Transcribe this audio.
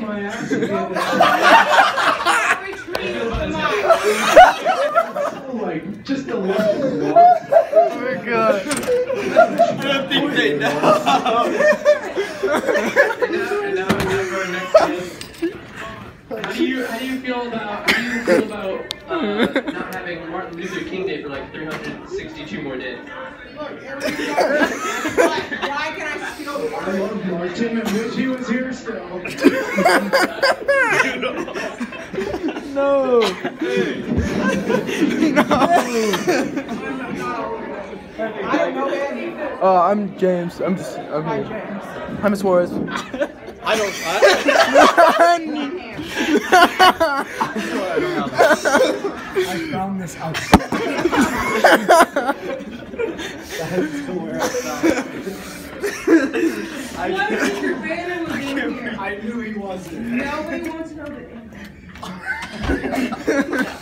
my ass the other day. Like, just a little. Oh my god. I don't think they know. And now for our next game. How do you feel about not having Martin Luther King Day for like 362 more days? Why can I steal? I love Martin. I wish he was here still. No. No. I'm James. I'm here. I'm Suarez. I don't. I found this outside. That's somewhere outside. I knew he wasn't. Nobody wants to know the